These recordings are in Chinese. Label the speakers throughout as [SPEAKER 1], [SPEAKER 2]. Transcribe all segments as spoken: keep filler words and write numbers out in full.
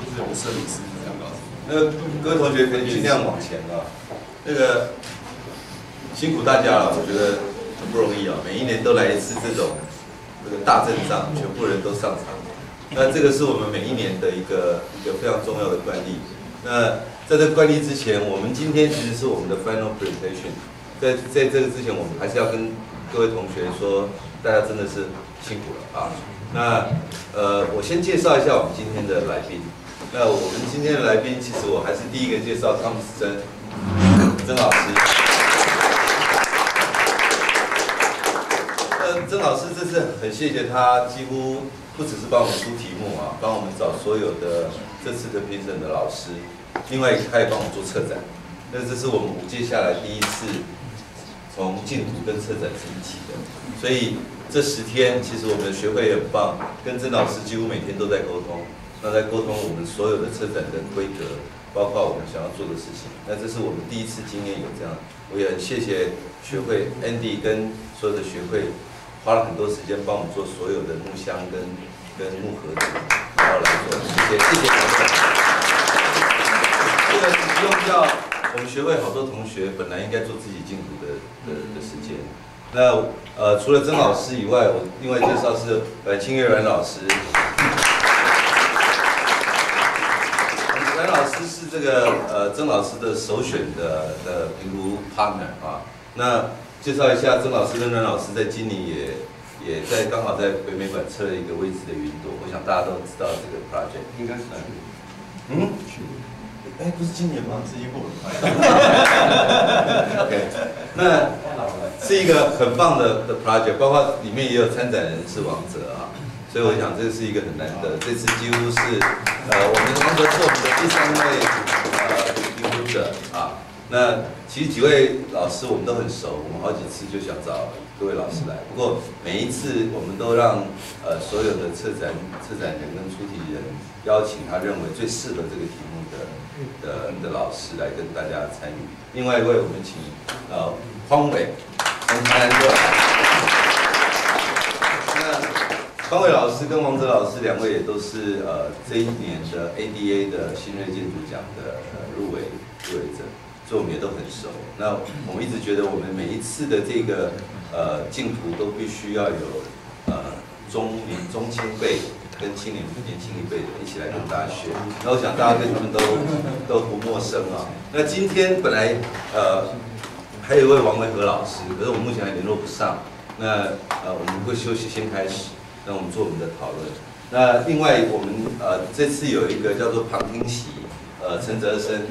[SPEAKER 1] 这种摄影师这样告诉
[SPEAKER 2] 那各位同学可以尽量往前啊，那个辛苦大家了，我觉得很不容易啊，每一年都来一次这种这个大阵仗，全部人都上场。那这个是我们每一年的一个一个非常重要的惯例。那在这个惯例之前，我们今天其实是我们的 final presentation。在在这个之前，我们还是要跟各位同学说，大家真的是辛苦了啊。那呃，我先介绍一下我们今天的来宾。那我们今天的来宾，其实我还是第一个介绍汤姆斯曾曾老师。呃，曾老师这次很谢谢他，几乎不只是帮我们出题目啊，帮我们找所有的这次的评审的老师，另外他也帮我们做策展。那这是我们五届下来第一次从竞图跟策展是一起的，所以这十天其实我们的学会也很棒，跟曾老师几乎每天都在沟通。那在沟通我们所有的策展的规格，包括我们想要做的事情。那这是我们第一次经验有这样，我也很谢谢学会 Andy 跟所有的学会花了很多时间帮我们做所有的木箱跟跟木盒子，然后来做，谢谢谢谢。这个不用叫我们学会好多同学本来应该做自己竞图的的的时间。那呃除了曾老师以外，我另外介绍是阮清月阮老师。阮老师是这个呃曾老师的首选的的评估 partner 啊。那介绍一下，曾老师跟阮老师在今年也也在刚好在北美馆测了一个未知的云朵，我想大家都知道这个 project。
[SPEAKER 1] 应该是哪里？
[SPEAKER 2] 嗯？哎，不是今年吗？
[SPEAKER 1] 是英国的。
[SPEAKER 2] OK， 那是一个很棒的的 project， 包括里面也有参展人是王哲啊。所以我想这是一个很难得，这次几乎是呃我们王哲是我们的第三位呃评估者啊。那其实几位老师我们都很熟，我们好几次就想找各位老师来，不过每一次我们都让呃所有的策展策展人跟出题人邀请他认为最适合这个题目的的的老师来跟大家参与。另外一位我们请呃匡伟从台南过来。方伟老师跟王哲老师两位也都是呃这一年的 A D A 的新锐建筑奖的呃入围入围者，所以我们也都很熟。那我们一直觉得我们每一次的这个呃竞图都必须要有呃中年中青辈跟青年年轻一辈的一起来跟大家学。那我想大家对他们都都不陌生啊。那今天本来呃还有一位王维和老师，可是我们目前还联络不上。那呃我们会休息先开始。那我们做我们的讨论。那另外，我们呃这次有一个叫做旁听席，呃陈泽生，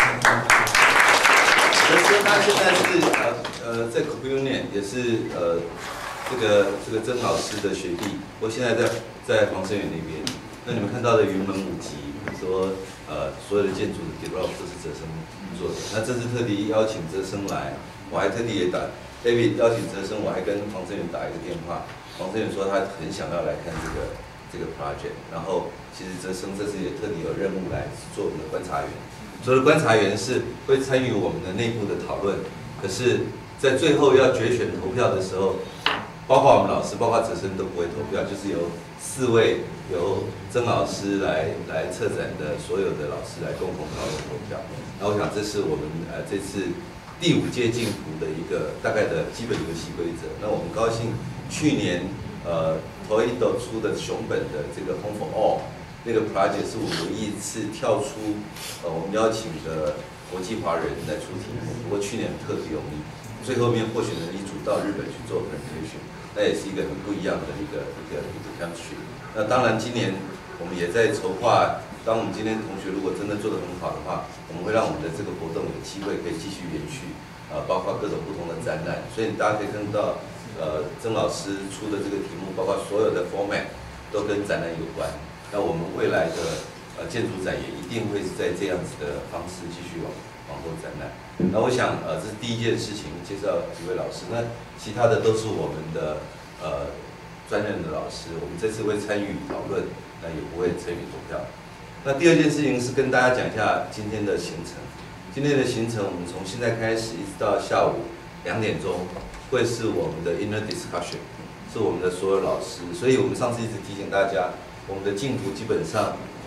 [SPEAKER 2] 泽生他现在是呃呃在 Communion 也是呃这个这个曾老师的学弟，我现在在在黄生远那边。那你们看到的云门舞集，说呃所有的建筑的 develop 都是泽生做的。那这次特地邀请泽生来，我还特地也打 David 邀请泽生，我还跟黄生远打一个电话。黄生远说他很想要来看这个这个 project， 然后其实泽生这次也特地有任务来做我们的观察员。所谓的观察员是会参与我们的内部的讨论，可是，在最后要决选投票的时候，包括我们老师，包括泽生都不会投票，就是由四位由曾老师来来策展的所有的老师来共同讨论投票。那我想这是我们呃这次第五届竞图的一个大概的基本游戏规则。那我们高兴。去年，呃 ，Toledo 出的熊本的这个 Home for All 那个 project 是我唯一一次跳出，呃，我们邀请的国际华人来出题目。不过去年特别容易，最后面获选人一组到日本去做 presentation， 那也是一个很不一样的一个一个一个 country。那当然，今年我们也在筹划，当我们今天同学如果真的做得很好的话，我们会让我们的这个活动有机会可以继续延续，呃，包括各种不同的展览。所以大家可以看到。呃，曾老师出的这个题目，包括所有的 format 都跟展览有关。那我们未来的呃建筑展也一定会是在这样子的方式继续往往后展览。那我想呃这是第一件事情，介绍几位老师。那其他的都是我们的呃专任的老师，我们这次会参与讨论，那也不会参与投票。那第二件事情是跟大家讲一下今天的行程。今天的行程我们从现在开始一直到下午两点钟。会是我们的 inner discussion， 是我们的所有老师，所以我们上次一直提醒大家，我们的竞图基本上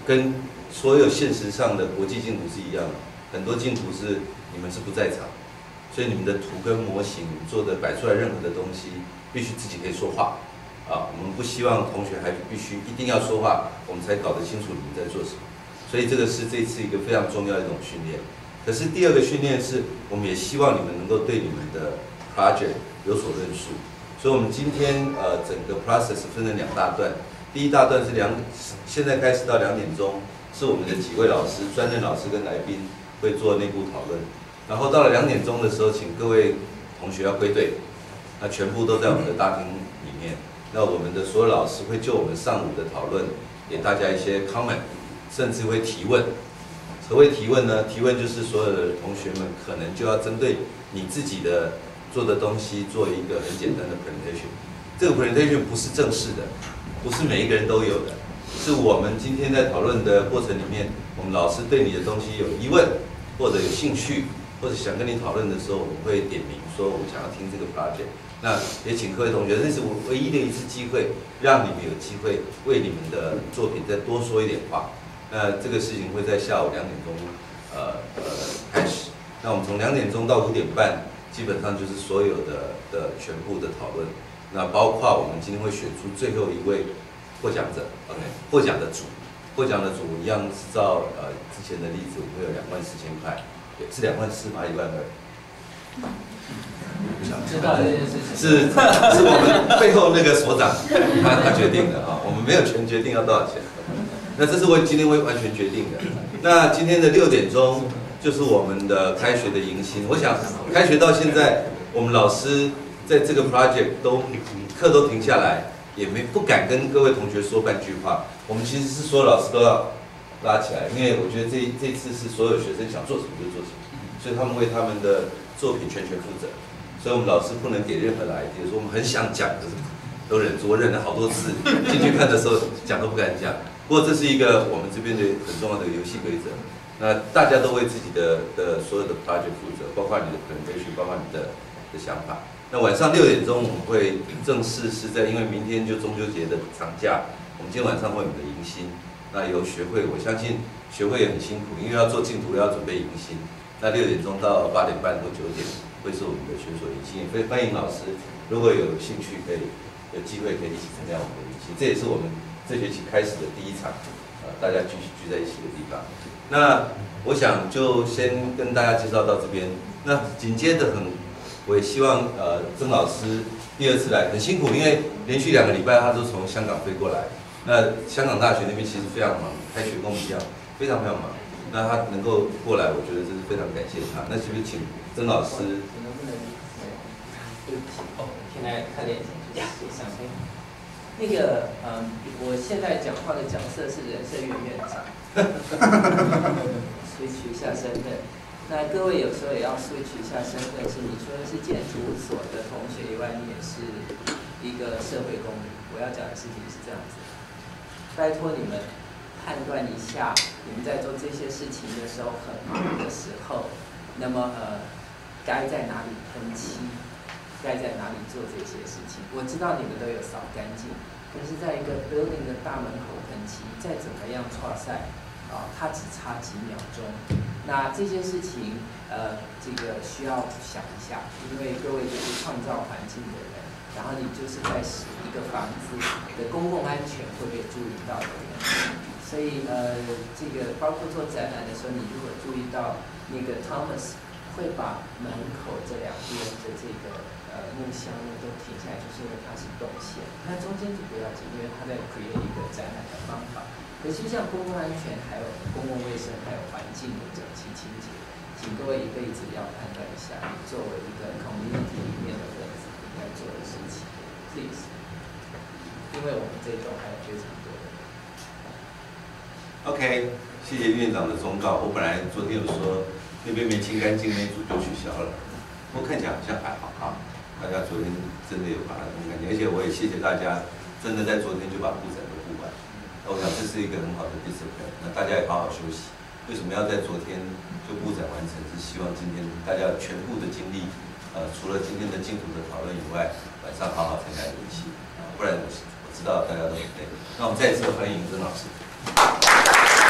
[SPEAKER 2] 跟所有现实上的国际竞图是一样的，很多竞图是你们是不在场，所以你们的图跟模型做的摆出来任何的东西，必须自己可以说话啊。我们不希望同学还必须一定要说话，我们才搞得清楚你们在做什么。所以这个是这次一个非常重要的一种训练。可是第二个训练是，我们也希望你们能够对你们的 project 有所论述。所以我们今天呃整个 process 分成两大段，第一大段是两现在开始到两点钟，是我们的几位老师、专任老师跟来宾会做内部讨论。然后到了两点钟的时候，请各位同学要归队，那全部都在我们的大厅里面。那我们的所有老师会就我们上午的讨论，给大家一些 comment， 甚至会提问。何谓提问呢？提问就是所有的同学们可能就要针对你自己的做的东西做一个很简单的 presentation。这个 presentation 不是正式的，不是每一个人都有的，是我们今天在讨论的过程里面，我们老师对你的东西有疑问或者有兴趣，或者想跟你讨论的时候，我们会点名说我们想要听这个 project。那也请各位同学，这是我唯一的一次机会，让你们有机会为你们的作品再多说一点话。那这个事情会在下午两点钟，呃呃开始。那我们从两点钟到五点半，基本上就是所有的的全部的讨论。那包括我们今天会选出最后一位获奖者 ，OK， 获奖的组，获奖的组一样是照呃之前的例子，我们会有两万四千块，是两万四吗？一万二？
[SPEAKER 1] 知道这件事情
[SPEAKER 2] 是是我们背后那个所长他他决定的啊，我们没有权决定要多少钱。那这是我今天会完全决定的。那今天的六点钟就是我们的开学的迎新。我想开学到现在，我们老师在这个 project 都课都停下来，也没不敢跟各位同学说半句话。我们其实是所有老师都要拉起来，因为我觉得这这次是所有学生想做什么就做什么，所以他们为他们的作品全权负责。所以我们老师不能给任何的 idea， 说我们很想讲，可是都忍住，我忍了好多次，进去看的时候讲都不敢讲。不过这是一个我们这边的很重要的游戏规则。那大家都为自己的的所有的 project 负责，包括你的 presentation， 包括你的的想法。那晚上六点钟我们会正式是在，因为明天就中秋节的长假，我们今天晚上会有我们的迎新。那由学会，我相信学会也很辛苦，因为要做竞图，要准备迎新。那六点钟到八点半或九点会是我们的选手迎新，也非欢迎老师，如果有兴趣可以有机会可以一起参加我们的迎新，这也是我们这学期开始的第一场，呃，大家聚聚在一起的地方。那我想就先跟大家介绍到这边。那紧接着很，我也希望呃曾老师第二次来很辛苦，因为连续两个礼拜他都从香港飞过来。那香港大学那边其实非常忙，开学跟我们一样，非常非常忙。那他能够过来，我觉得这是非常感谢他。那是不是请曾老师？
[SPEAKER 1] 能不能？对不起，哦，现在快点呀，上飞。那个，嗯，我现在讲话的角色是人社院院长，switch一下身份。那各位有时候也要 switch 一下身份，是你除了是建筑所的同学以外，你也是一个社会公民。我要讲的事情是这样子，拜托你们判断一下，你们在做这些事情的时候很忙的时候，那么呃，该在哪里喷漆？该在哪里做这些事情？我知道你们都有扫干净，可是在一个 building 的大门口喷漆，再怎么样刷赛，啊，它只差几秒钟。那这些事情，呃，这个需要想一下，因为各位就是创造环境的人，然后你就是在使一个房子的公共安全会被注意到的人。所以呃，这个包括做展览的时候，你如果注意到那个 Thomas 会把门口这两边的这个。呃，木箱呢都停下来，就是因为它是动线，那中间就不要紧，因为它在 create 一个展览的方法。可是像公共安全、还有公共卫生、还有环境的整齐清洁，请各位一辈子要判断一下，你作为一个 community 里面的分子应该做的事情 ，please， 因为我们这一周还有非常多的。
[SPEAKER 2] OK， 谢谢院长的忠告。我本来昨天有说那边没清干净，那组就取消了，不过看起来好像还好啊。大家昨天真的有把它弄干净，而且我也谢谢大家，真的在昨天就把布展都布完。那我想这是一个很好的 discipline， 那大家也好好休息。为什么要在昨天就布展完成？是希望今天大家全部的精力，呃，除了今天的竞图的讨论以外，晚上好好参加游戏，不然我我知道大家都很累。那我们再一次欢迎曾老师。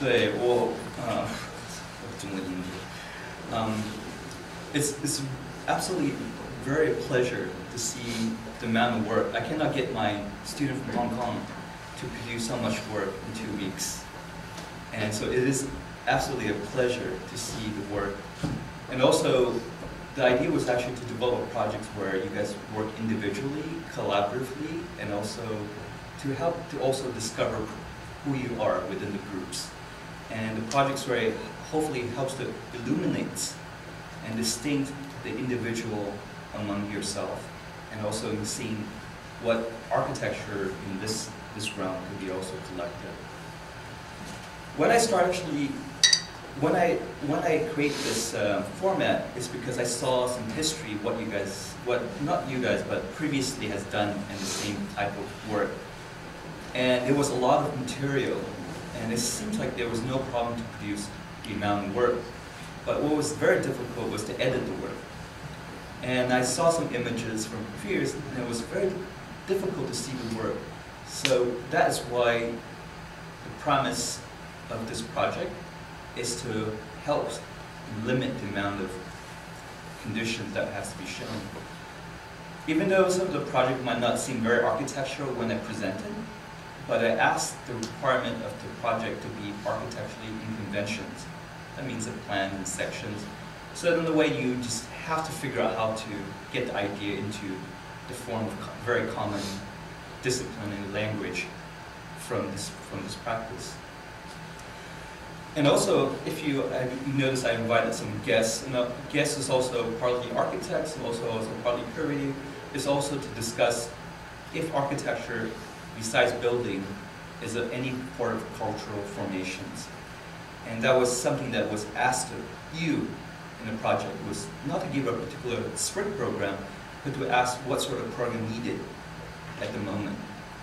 [SPEAKER 3] 对我呃，中文英语。Um, it's it's absolutely very a pleasure to see the amount of work. I cannot get my student from Hong Kong to produce so much work in two weeks, and so it is absolutely a pleasure to see the work. And also, the idea was actually to develop projects where you guys work individually, collaboratively, and also to help to also discover who you are within the groups. And the projects where it hopefully helps to illuminate and distinct the individual among yourself, and also in seeing what architecture in this, this realm could be also collected. When I start actually, when I, when I create this uh, format, it's because I saw some history, what you guys, what, not you guys, but previously has done in the same type of work. And it was a lot of material, and it seems like there was no problem to produce the amount of work. But what was very difficult was to edit the work. And I saw some images from peers, and it was very difficult to see the work. So that is why the premise of this project is to help limit the amount of conditions that has to be shown. Even though some of the project might not seem very architectural when I presented, but I asked the requirement of the project to be architecturally in conventions. That means a plan and sections. So in a way, you just have to figure out how to get the idea into the form of very common discipline and language from this, from this practice. And also, if you, uh, you notice I invited some guests, and the guests is also partly architects, and also, also partly curating, is also to discuss if architecture, besides building, is there any part of cultural formations. And that was something that was asked of you in the project, was not to give a particular strict program, but to ask what sort of program needed at the moment.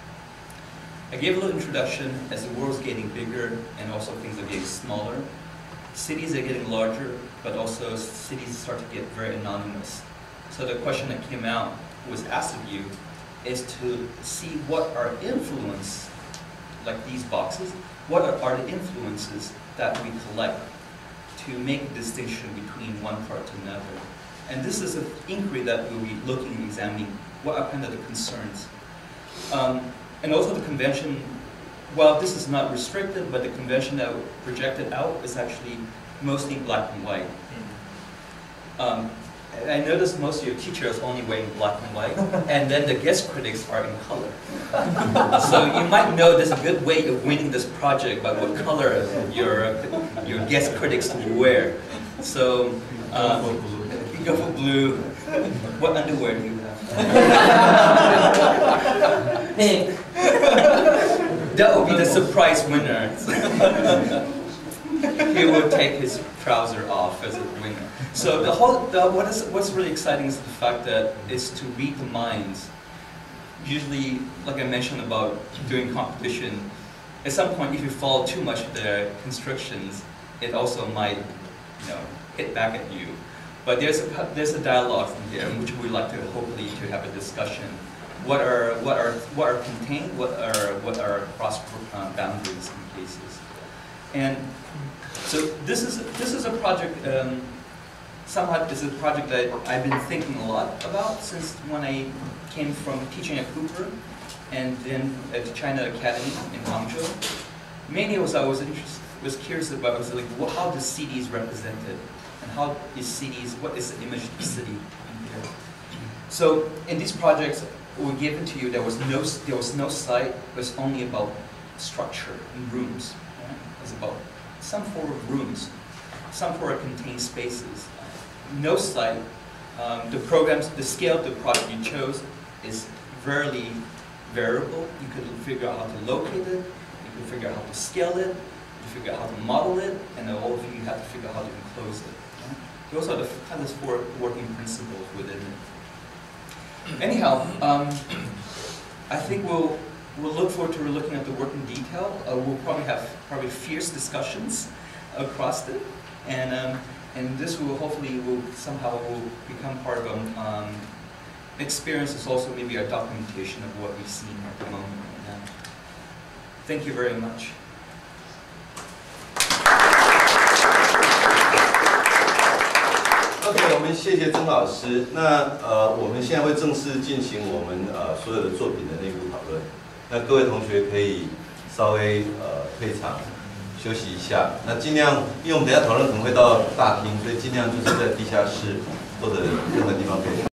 [SPEAKER 3] I gave a little introduction as the world's getting bigger and also things are getting smaller. Cities are getting larger, but also cities start to get very anonymous. So the question that came out, was asked of you, is to see what are influence, like these boxes, what are, are the influences that we collect to make a distinction between one part to another. And this is an inquiry that we'll be looking and examining what are kind of the concerns. Um, and also the convention, while this is not restricted, but the convention that projected out is actually mostly black and white. Um, I noticed most of your teachers only wearing black and white, and then the guest critics are in color. So you might know there's a good way of winning this project by what color your, your guest critics will wear. So um, you go for blue. What underwear do you have?
[SPEAKER 1] Pink.
[SPEAKER 3] That will be the surprise winner. He will take his trouser off as a winner. So the whole, the, what is, what's really exciting is the fact that is to read the minds. Usually, like I mentioned about doing competition, at some point if you follow too much of their constrictions, it also might, you know, hit back at you. But there's a, there's a dialogue from there in which we like to hopefully to have a discussion. What are, what are, what are contained, what are, what are cross uh, boundaries in cases. And so this is, this is a project, um, somehow this is a project that I've been thinking a lot about since when I came from teaching at Cooper and then at the China Academy in Hangzhou. Mainly was I was interested, was curious about was like well, how the C D is represented and how is C Ds, what is the image of the city in here. So in these projects were given to you, there was no there was no site. It was only about structure and rooms. Right? It was about some form of rooms, some form of contained spaces. No site. Um, the programs, the scale of the project you chose is very variable. You could figure out how to locate it. You could figure out how to scale it. You figure out how to model it, and then all of you have to figure out how to enclose it. Right? Those are the kind of four working principles within it. Anyhow, um, I think we'll we'll look forward to looking at the work in detail. Uh, we'll probably have probably fierce discussions across it, and um, and this will hopefully will somehow will become part of an um, experience. It's also maybe a documentation of what we've seen at the moment right now. Thank you very much.
[SPEAKER 2] OK， 我们谢谢曾老师。那呃，我们现在会正式进行我们呃所有的作品的内部讨论。那各位同学可以稍微呃退场休息一下。那尽量，因为我们等一下讨论可能会到大厅，所以尽量就是在地下室或者任何地方可以。